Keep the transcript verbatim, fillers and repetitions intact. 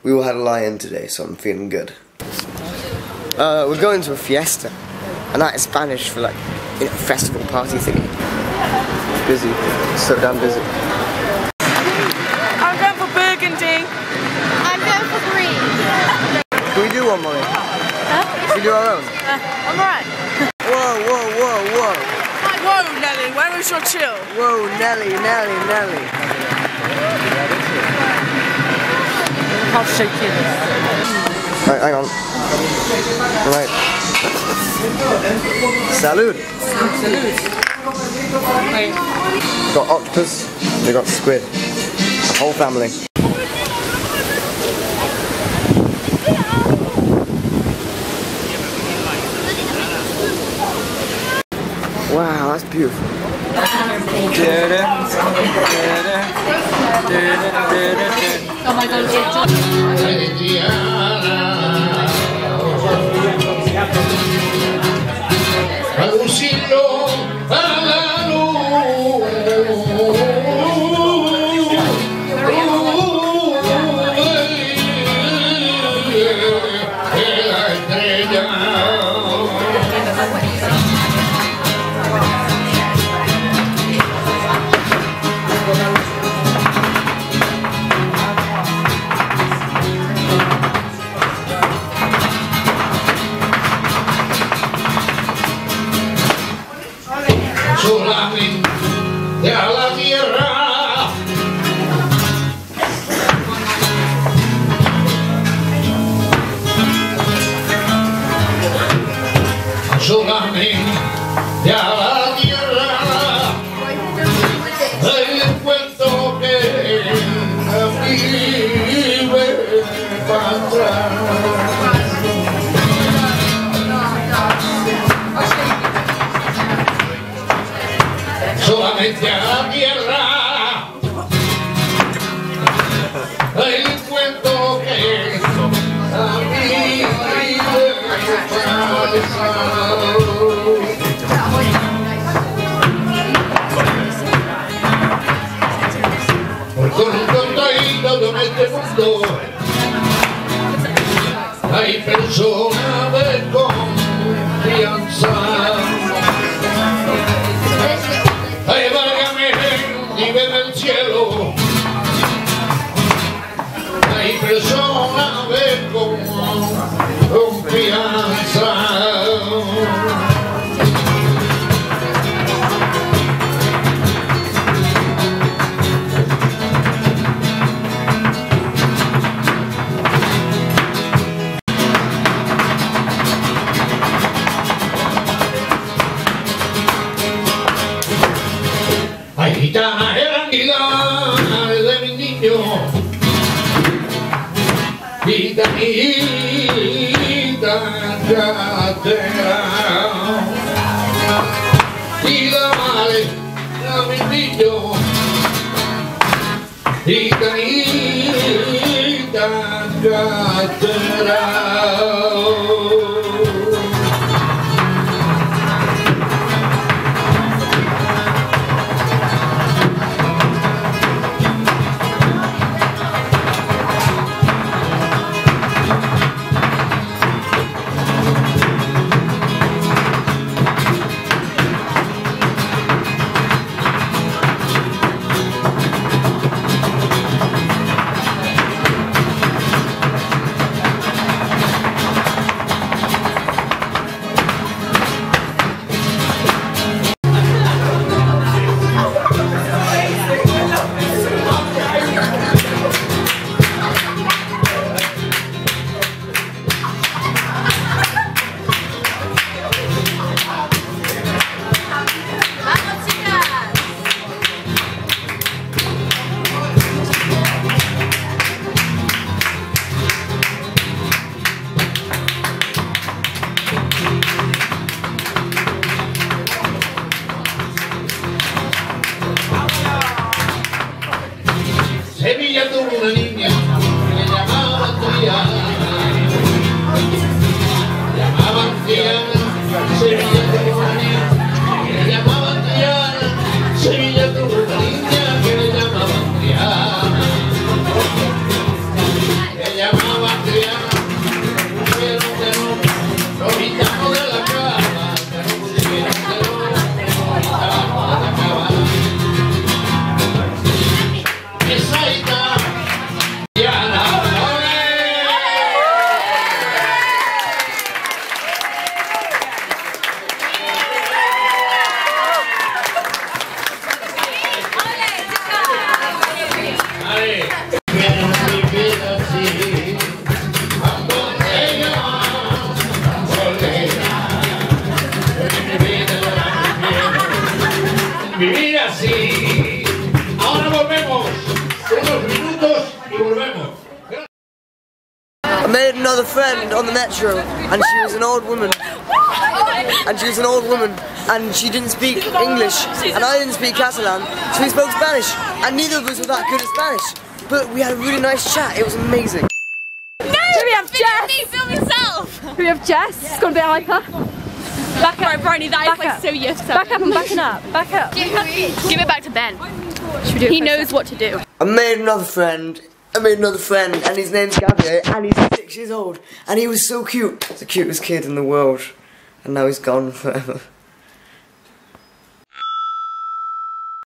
We all had a lie-in today, so I'm feeling good. Uh, we're going to a fiesta, and that is Spanish for like, you know, festival party thingy. Busy, so damn busy. I'm going for burgundy. I'm going for green. Can we do one, Molly? Huh? Can we do our own? Uh, I'm alright. Whoa, whoa, whoa, whoa. Whoa, Nelly, where was your chill? Whoa, Nelly, Nelly, Nelly. How shaky it is. Right, hang on. Right. Salud. Salute. Wait. Got octopus, we got squid. The whole family. Wow, that's beautiful. Oh my god, solamente a la tierra solamente a la tierra el cuento que vive para atrás. Solamente a la tierra el cuento que a mí con un contadito de este mundo hay personas de confianza. Ay, válgame, vive en el cielo. Hay personas de confianza. Ay, gitana eran gilanes de mi niño, gitanita cartera, y la madre a mi niño, gitanita cartera. llamaba Triana, pusieron de nombre los gitanos de la cama, que no pusieron de nombre los gitanos de la cama. Esa italiana, vivir así. Ahora volvemos. Unos minutos y volvemos. I made another friend on the metro, and she was an old woman. And she was an old woman, and she didn't speak English, and I didn't speak Catalan, so we spoke Spanish, and neither of us were that good at Spanish. But we had a really nice chat. It was amazing. No! We have Jess! Me film yourself! We have Jess. It's gone a bit hyper. Back up, Bryony, that is like so yes. Back up and backing up. Back up. Give it back to Ben. He knows what to do. I made another friend. I made another friend, and his name's Gabriel, and he's six years old, and he was so cute. The cutest kid in the world, and now he's gone forever.